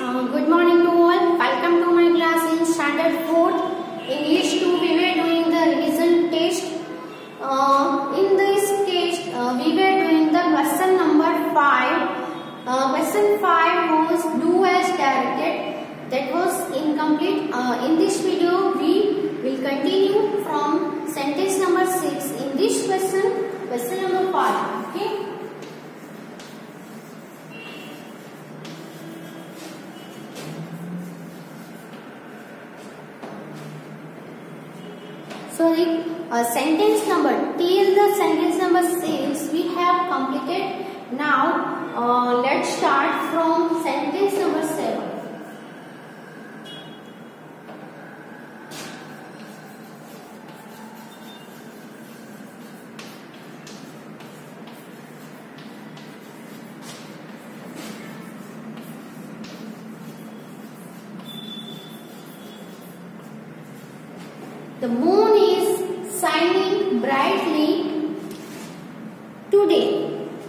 Good morning to all. Welcome to my class in standard 4th English 2. We were doing the revision test. In this test, we were doing the question number 5. Question 5 was do as directed. That was incomplete. In this video, we will continue from sentence number 6. In this question number 5. Okay. Sorry, sentence number till the sentence number 6 we have completed. Now let's start from sentence number 7. The moon is shining brightly today.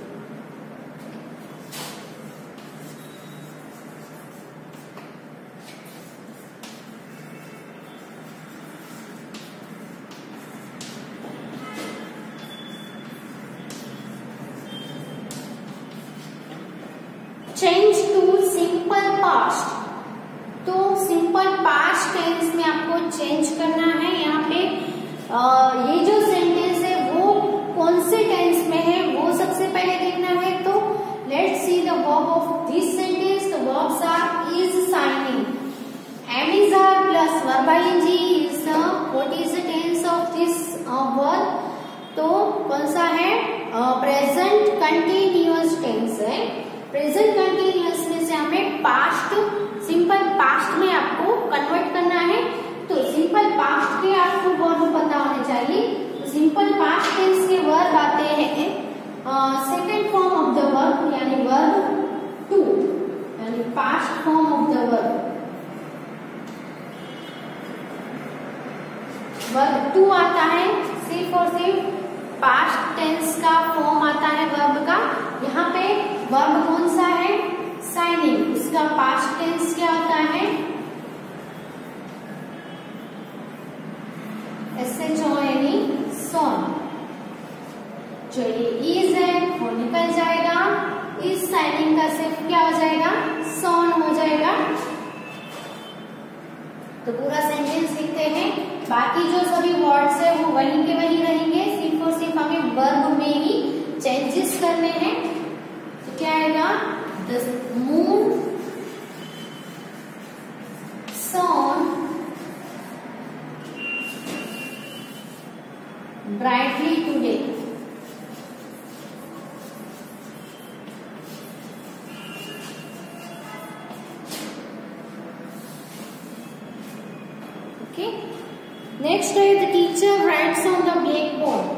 Change to simple past. तो simple past tense में आपको change करना है. यहाँ पे ये जो sentence है वो कौन से टेंस में है वो सबसे पहले देखना है. तो let's see the verb of this sentence. The verbs are is shining, am is are plus verb ING is the what is the tense of this verb. तो कौन सा है? प्रेजेंट कंटिन्यूअस टेंस है. प्रेजेंट कंटिन्यूअस में से हमें past simple past में आपको कन्वर्ट करना है. तो सिंपल पास्ट के आपको वर्ब पता होने चाहिए. तो सिंपल पास्ट टेंस के वर्ब आते हैं second form of the verb यानी वर्ब टू, यानी past form of the verb two आता है. सिर्फ और सिर्फ पास्ट टेंस का फॉर्म आता है वर्ब का. यहाँ पे वर्ब कौन सा है? शाइनिंग. इसका पास्ट टेंस क्या होता है? SHONE, shone. जो ये इज है वो निकल जाएगा. इज शाइनिंग का सिर्फ क्या हो जाएगा? सॉन हो जाएगा. तो पूरा सेंटेंस लिखते हैं. बाकी जो सभी वर्ड्स है वो वहीं के वहीं रहेंगे. सिर्फ और सिर्फ हमें वर्ब में ही चेंजेस करने हैं. तो क्या आएगा? The moon shone brightly today. Okay. Next, the teacher writes on the blackboard.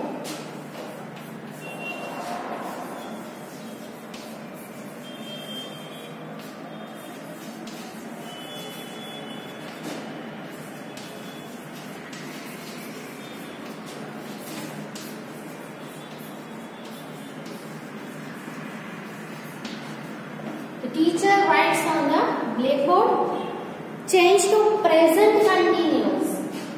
Teacher writes on the blackboard. Change to present continuous.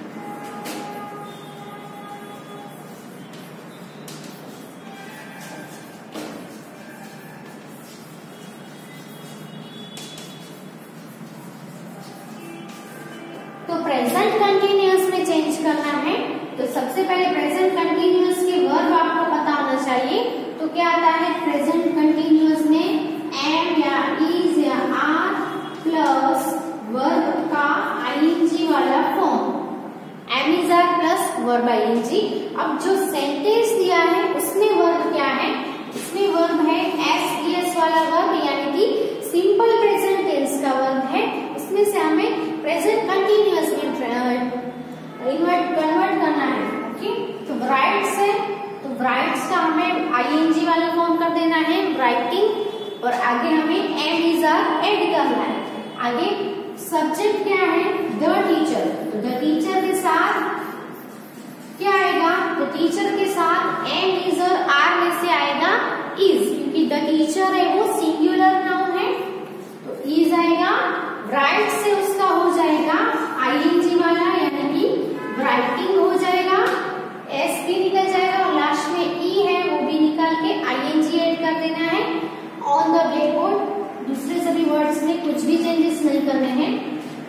तो प्रेजेंट कंटिन्यूअस में चेंज करना है. तो सबसे पहले प्रेजेंट कंटिन्यूअस के वर्ब आपको पता होना चाहिए. तो क्या आता है प्रेजेंट कंटिन्यूअस में? एम या इज या आर प्लस वर्ब का आईएनजी वाला form. Am is are plus verb ING. अब जो सेंटेंस दिया है उसमें वर्ब क्या है? इसमें वर्ब है एस वाला वर्ब यानी कि सिंपल प्रेजेंट टेंस का वर्ब है. उसमें से हमें प्रेजेंट कंटिन्यूअस में कन्वर्ट करना है. ओके. तो राइट्स है तो राइट्स का हमें आईएनजी वाला फॉर्म कर देना है राइटिंग. और आगे हमें एम इज आर एड करना है. आगे सब्जेक्ट क्या है? The teacher. तो द टीचर के साथ क्या आएगा? तो टीचर के साथ एम इज और आर में से आएगा इज, क्योंकि द टीचर है वो सिंगुलर नाउन है. तो इज आएगा. ब्राइट से उसका हो जाएगा आईएनजी वाला, यानी कि ब्राइटिंग हो जाएगा, एस भी निकल जाएगा और लास्ट में ई है वो भी निकाल के आईएनजी ऐड कर देना है ऑन द ब्लैक बोर्ड। दूसरे सभी वर्ड्स में कुछ भी चेंजेस नहीं करने हैं।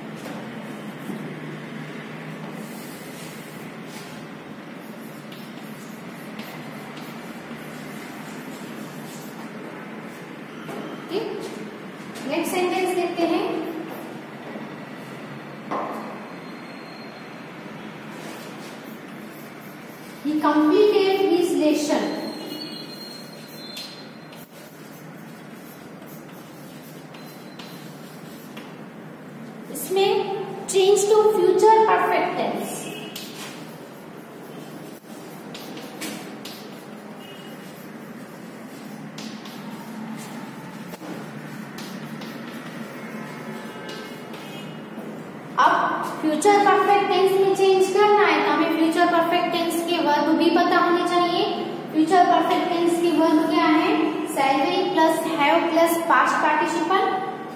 नेक्स्ट सेंटेंस देखते हैं। He completed his lesson. इसमें change to future perfect tense. अब फ्यूचर परफेक्ट टेंस में चेंज करना है तो हमें फ्यूचर परफेक्ट टेंस के वर्ब भी पता होने चाहिए। फ्यूचर परफेक्ट टेंस के वर्ब क्या है? Shall will plus have plus past participle.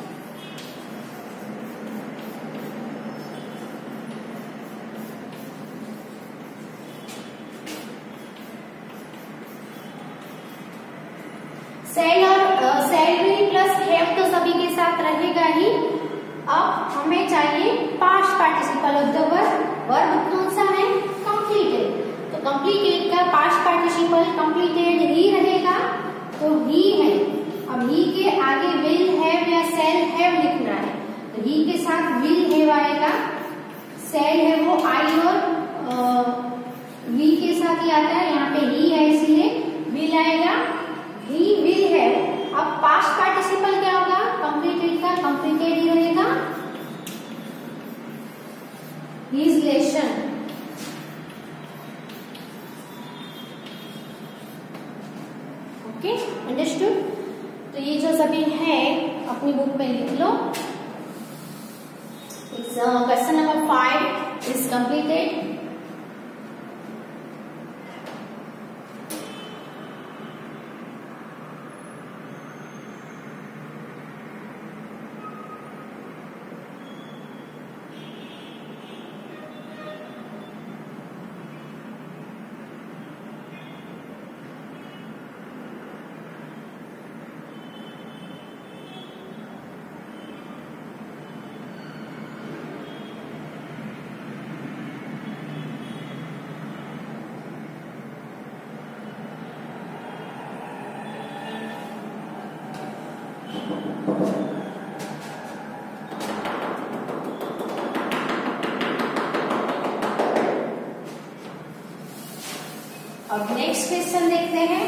Shall will plus have तो सभी के साथ रहेगा ही। अब हमें चाहिए past participle of the verb. Verb कौन सा है? कंप्लीटेड। तो कंप्लीटेड का पास्ट पार्टिसिपल कंप्लीटेड ही रहेगा, तो ही है। अब ही के आगे विल हैव या शैल हैव लिखना है, तो ही के साथ विल हैव आएगा। शैल है वो आई और वी के साथ ही आता है, यहाँ पे ही है इसलिए विल आएगा। He will have. अब पास्ट पार्टिसिपल क्या होगा? कंप्लीटेड का कंप्लीटेड ही रहेगा। His lesson। Okay, understood. तो ये जो सभी है अपनी बुक में लिख लो। Question number 5 is completed. अब नेक्स्ट क्वेश्चन देखते हैं।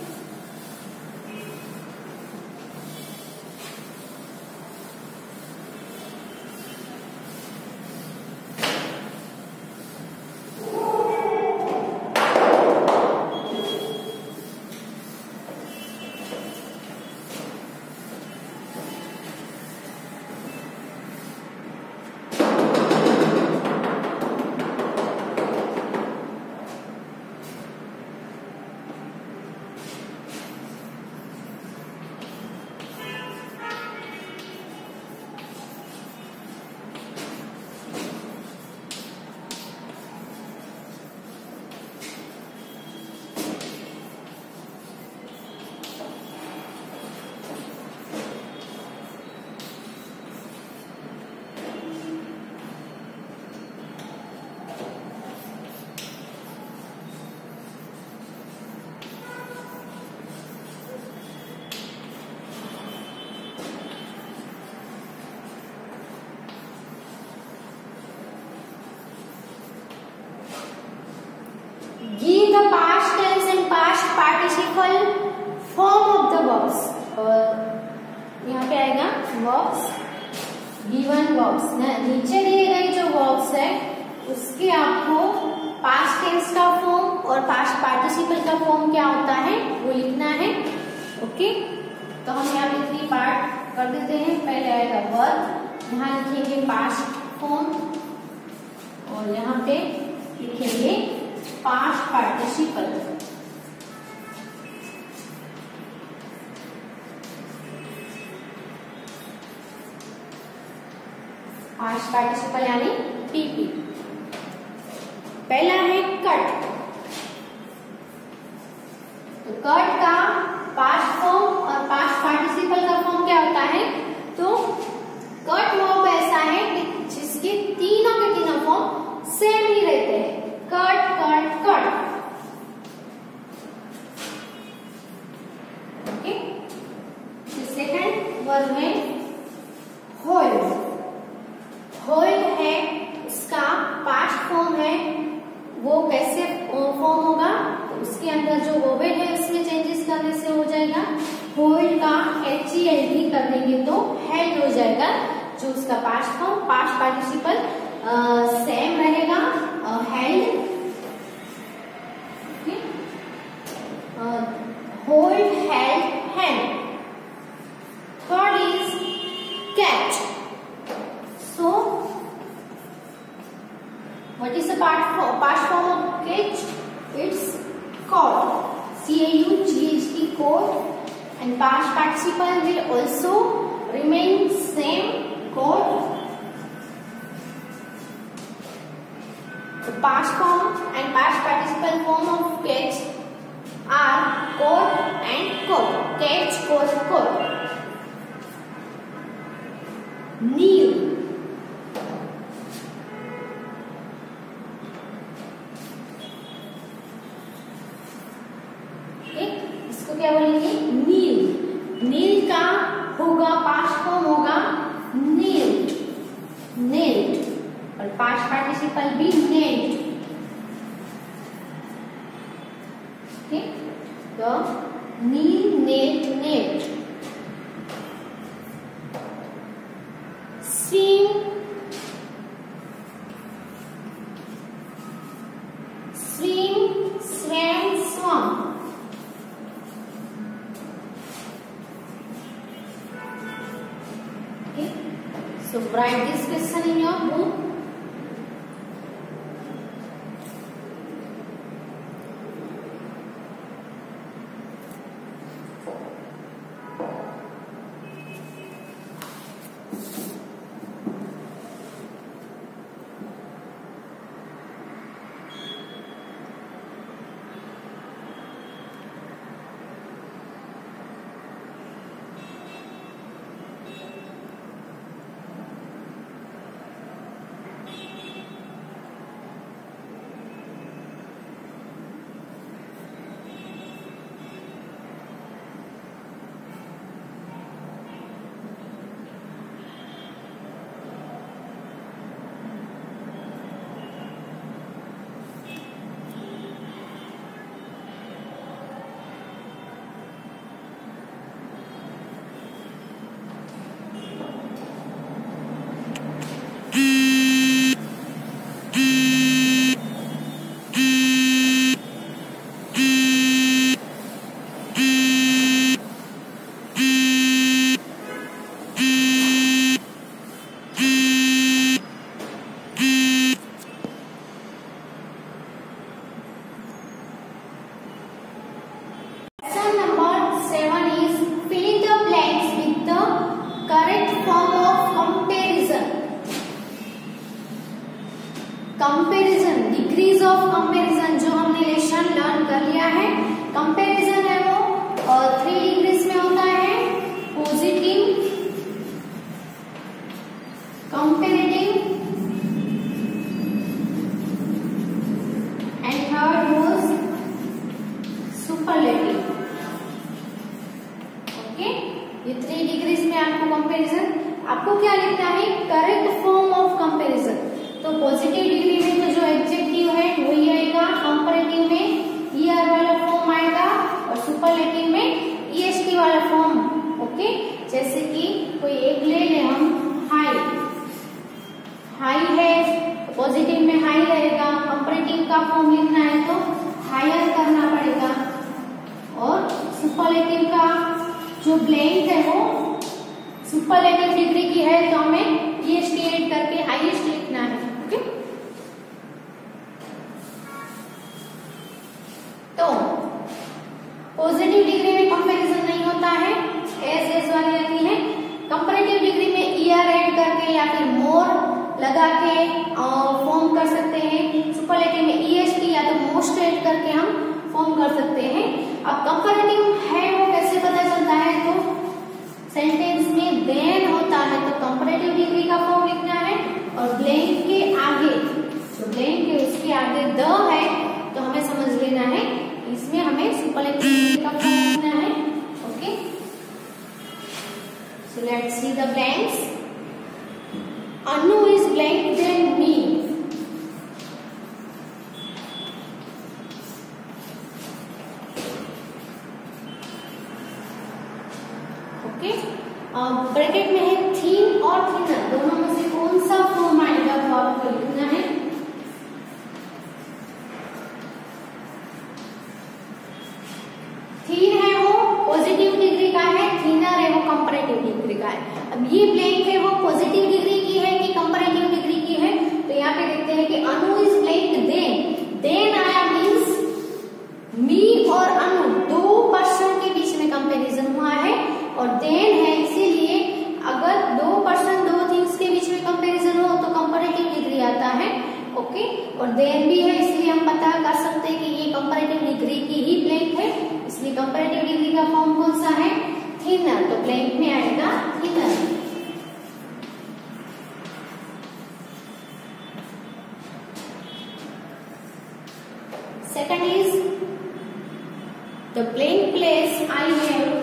Give the past tense and past participle form of the verbs। यहाँ पे आएगा verbs, given verbs। नीचे दिए गए जो verbs है उसके आपको past tense का फॉर्म और past participle का फॉर्म क्या होता है वो लिखना है। ओके, तो हम यहाँ पे 3 पार्ट कर देते हैं। पहले आएगा verb, यहाँ लिखेंगे past फॉर्म और यहाँ पे लिखेंगे पास्ट पार्टिसिपल। पास्ट पार्टिसिपल यानी PP। पहला है कट। तो कट का पास्ट फॉर्म और पास्ट पार्टिसिपल का फॉर्म क्या होता है? तो कट वर्ब ऐसा है कि जिसके तीनों के तीनों फॉर्म सेम ही रहते हैं, cut cut cut. Okay. Second verb है होल्ड। होल्ड है, इसका पास्ट फॉर्म है, वो कैसे फॉर्म होगा? तो उसके अंदर जो वोवेल है उसमें चेंजेस करने से हो जाएगा। होल्ड का HELD कर देंगे तो हेल्ड हो जाएगा। जो उसका past form past participle same रहेगा, held. Hold, held, hand. Third is catch. So what is the past form of catch? It's caught, CAUGHT, caught, and past participle will also remain same, caught. The past form and past participle form of catch are caught and caught. Catch, caught, caught. Kneel. क्या बोलेंगे? नील। Kneel का होगा पास्ट form होगा kneeled, knelt, और past participle भी knelt. Okay, तो kneel, knelt, knelt. Swim, swim, swam, swum. So write this question in your book. Comparison, degrees of comparison जो हमने लेसन लर्न कर लिया है। कंपैरिजन है वो 3 डिग्रीज में होता है, positive, comparative and third was superlative. Okay, ये 3 डिग्रीज में आपको कंपैरिजन, आपको क्या लिखना है? Correct form of comparison. तो पॉजिटिव डिग्री में तो जो एडजेक्टिव है वही आएगा, कंपैरेटिव में ईआर वाला फॉर्म आएगा और सुपरलेटिव में ईएसटी वाला फॉर्म। ओके, जैसे कि कोई एक ले ले हम, हाई, हाई है तो पॉजिटिव में हाई रहेगा, कंपैरेटिव का फॉर्म लिखना है तो हायर करना पड़ेगा, और सुपरलेटिव का जो ब्लैंक है वो सुपरलेटिव डिग्री की है तो हमें ईएसटी ऐड करके हाईएस्ट लिखना है। ओके, तो पॉजिटिव डिग्री में कंपैरिजन नहीं होता है, एस वाली रहती है। कंपैरेटिव डिग्री में ईआर ऐड करके या फिर मोर लगा के फॉर्म कर सकते हैं। सुपरलेटिव में EST या तो मोस्ट ऐड करके हम फॉर्म कर सकते हैं। अब कंपैरेटिव है वो कैसे पता चलता है, तो सेंटेंस में देन होता है तो कंपैरेटिव डिग्री का फॉर्म लिखना है, और ब्लैंक के आगे, तो ब्लैंक के उसके आगे द है तो हमें समझ लेना है इसमें हमें सुपरलेटिव डिग्री का फॉर्म लिखना है। Okay, so let's see the blanks. Anu is blank than me. Okay, bracket में है थीन और थिनर, दोनों में से कौन सा फॉर्म आएगा तो आपको लिखना है। थीन है वो पॉजिटिव डिग्री का है, थिनर है वो कंपैरेटिव डिग्री का है। अब ये ब्लैंक है वो पॉजिटिव डिग्री की है कि कंपैरेटिव डिग्री की है, तो यहाँ पे देखते हैं कि अनु इज ब्लैंक देन आया मीन्स मी और अनु दो पर्सन के बीच में कंपैरिजन हुआ है, और देन है इसीलिए अगर दो पर्सन दो थिंग्स के बीच में कंपैरिजन हो तो कंपैरेटिव डिग्री आता है। ओके, और देन भी है इसलिए हम पता कर सकते हैं कि ये कंपैरेटिव डिग्री की ही ब्लैंक है, इसलिए कंपैरेटिव डिग्री का फॉर्म कौन सा है, थिनर, तो ब्लैंक में आएगा thinner. Second is the blank place I have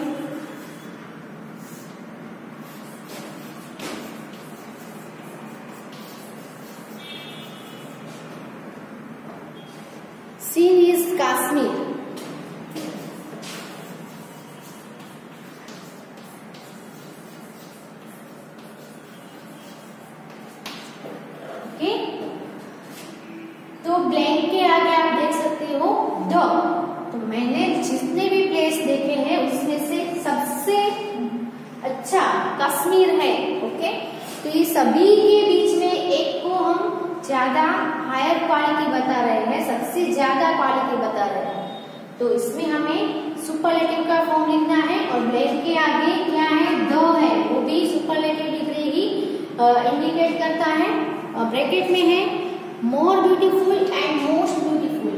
seen is Kashmir. Okay, तो ब्लैंक के आगे आप देख सकते हो द, तो मैंने जितने भी प्लेस देखे हैं उसमें से सबसे अच्छा कश्मीर है। ओके, तो ये सभी के बीच में एक को हम ज्यादा हायर क्वालिटी बता रहे हैं, सबसे ज्यादा क्वालिटी बता रहे हैं, तो इसमें हमें सुपरलेटिव का फॉर्म लिखना है, और ब्लैंक के आगे क्या है, द है, वो भी सुपरलेटिव डिग्री ही इंडिकेट करता है। और ब्रैकेट में है more beautiful and most beautiful.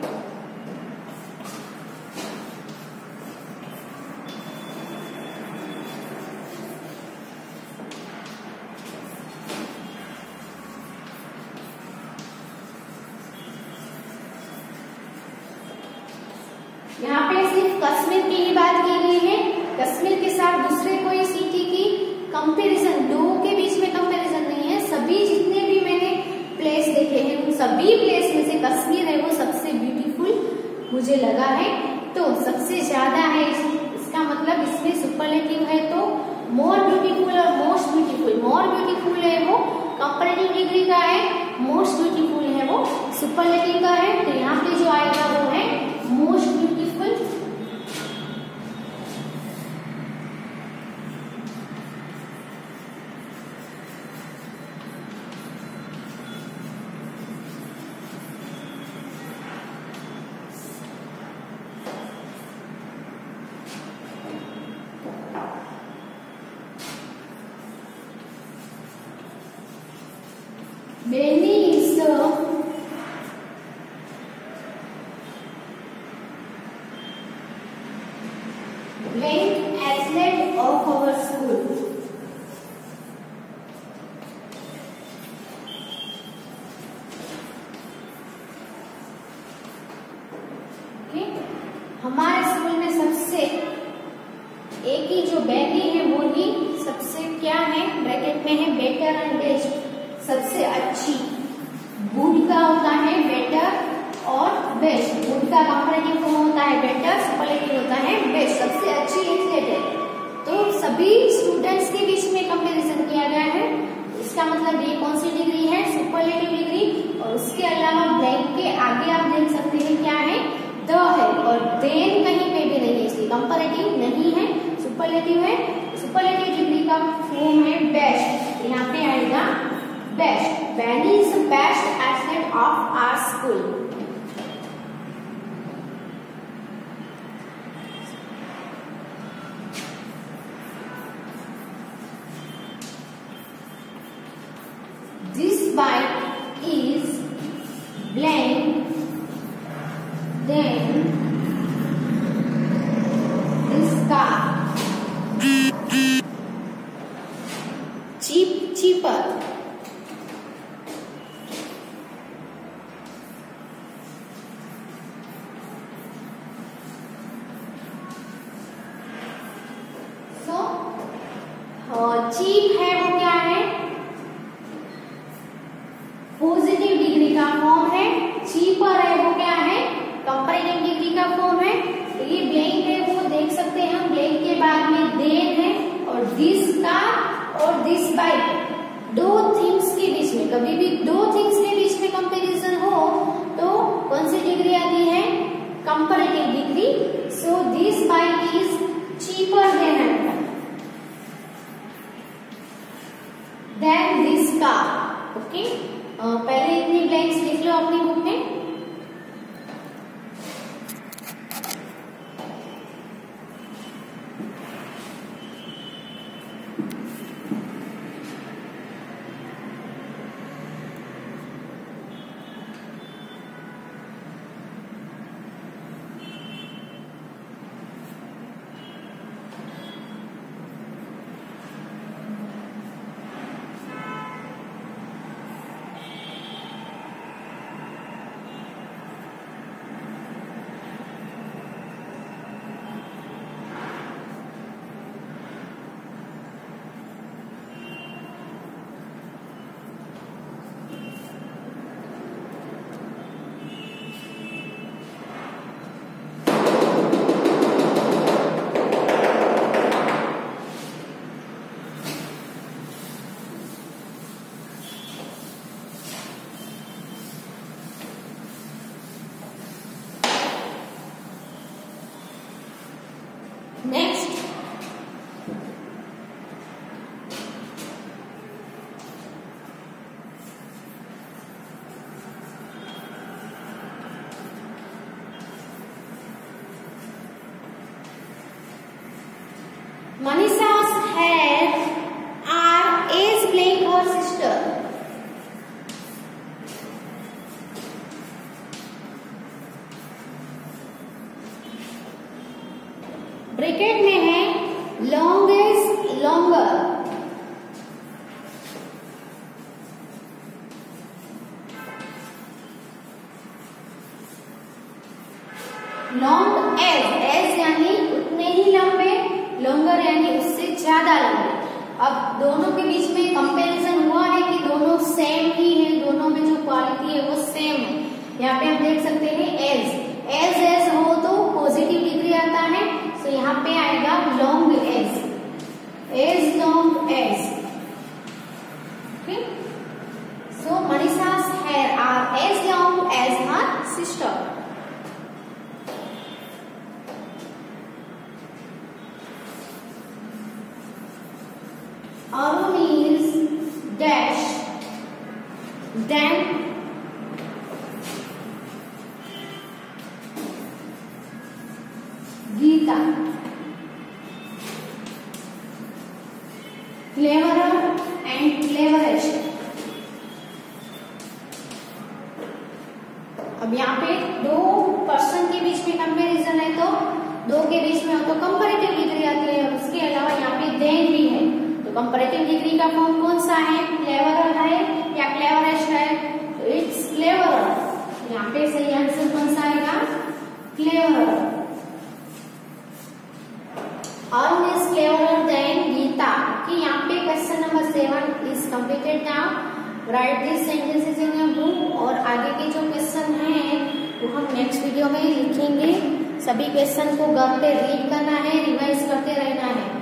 यहाँ पे सिर्फ कश्मीर की ही बात की गई है, कश्मीर के साथ दूसरे कोई सिटी की कंपैरिजन, दो के बीच में कंपैरिजन नहीं है। सभी जितने भी मैंने प्लेस देखे हैं उन सभी प्लेस में से कश्मीर है वो सबसे ब्यूटीफुल मुझे लगा है, तो सबसे ज्यादा है, इसका मतलब इसमें सुपरलेटिव है तो मोर ब्यूटीफुल और मोस्ट ब्यूटीफुल। मोर ब्यूटीफुल है वो कंपैरेटिव डिग्री का है, मोस्ट ब्यूटीफुल है वो सुपरलेटिव का है, तो यहाँ पे जो आएगा वो है most beautiful. Many is the blank athlete of our school. Okay? हमारे स्कूल में सबसे एक ही जो बैगी है वो ही सबसे क्या है, ब्रैकेट में है बेटर एंड बेस्ट, सबसे अच्छी। गुड का होता है बेटर और बेस्ट, गुड का कंपैरेटिव फॉर्म होता है बेटर, सुपरलेटिव होता है बेस्ट, सबसे अच्छी एथलीट है। तो सभी स्टूडेंट्स के बीच में कंपैरिजन किया गया है, इसका मतलब ये कौन सी डिग्री है, सुपरलेटिव डिग्री। और उसके अलावा ब्लैंक के आगे आप देख सकते हैं क्या है, द है, और देन कहीं पे भी नहीं है, इसलिए कंपैरेटिव नहीं है, सुपरलेटिव है। सुपरलेटिव डिग्री का फॉर्म है बेस्ट, यहाँ पे आएगा best. Benny is the best athlete of our school. This bike is blank than this car cheaper. So cheap है वो क्या है, पॉजिटिव डिग्री का फॉर्म है। चीपर है वो क्या है, कंपैरेटिव डिग्री का फॉर्म है। तो ये ब्लैंक है वो देख सकते हैं हम, ब्लैंक के बाद में देन है और दिस का और दिस बाइक, दो थिंग्स के बीच में, कभी भी दो थिंग्स के बीच में कंपैरिजन हो तो कौन सी डिग्री आती है, comparative degree. So this bike is cheaper than this car. Okay, पहले इतनी ब्लैंक्स लिख लो अपनी बुक में। Next, Manisha's hair are as black her sister. Bracket में है long is longer, long as यानी उतने ही लंबे, लॉन्गर यानी उससे ज्यादा लंबे। अब दोनों के बीच में कंपैरिजन हुआ है कि दोनों सेम ही है, दोनों में जो क्वालिटी है वो सेम है। यहाँ पे हम देख सकते हैं एज हो तो पॉजिटिव डिग्री आता है, तो यहाँ पे आएगा long as long as. Okay, so मनीषा's hair are as long as her sister. Arun is dash then Geeta, cleverer and cleverest। अब यहाँ पे दो पर्सन के बीच में कंपैरिजन है, तो दो के बीच में तो कंपैरेटिव डिग्री आती है। उसके अलावा यहाँ पे देन भी है, तो कंपैरेटिव डिग्री का फॉर्म कौन सा है, क्लेवरर है या क्लेवरेस्ट है, तो इट्स क्लेवरर। यहाँ पे सही आंसर कौन सा आएगा, cleverer. Arun is cleverer than Geeta। कि यहाँ पे question number 7 is completed now। Write these sentences in your book। और आगे के जो क्वेश्चन हैं वो हम नेक्स्ट वीडियो में लिखेंगे। सभी क्वेश्चन को घर पे रीड करना है, रिवाइज करते रहना है।